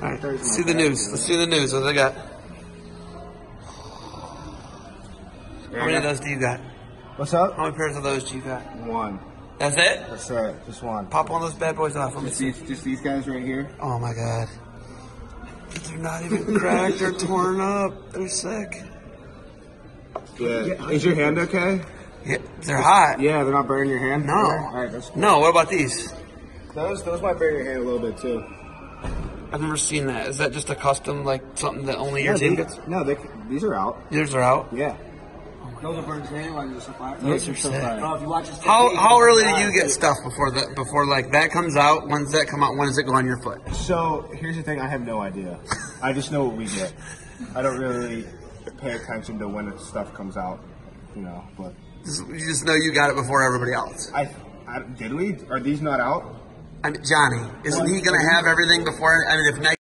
All right, let's see the news. Let's see the news. What they got? How many of those do you got? What's up? How many pairs of those do you got? One. That's it? That's it. Just one. Pop one of those bad boys off. Let me see. Just these guys right here. Oh my god. They're not even cracked. They're torn up. They're sick. Yeah. Is your hand okay? Yeah, they're hot. Yeah, they're not burning your hand? No. All right, that's cool. No, what about these? Those might burn your hand a little bit too. I've never seen that. Is that just a custom, like something that only your team gets? No, these are out. Yours are out? Yeah. Those are burnt today, like this fire. Those are sick. If you watch this How early do you get stuff before like that comes out? When does that come out? When does it go on your foot? So here's the thing, I have no idea. I just know what we get. I don't really pay attention to when stuff comes out, you know, but You just know you got it before everybody else. Did we? Are these not out? I mean, Johnny, isn't he going to have everything before? I mean, if Nike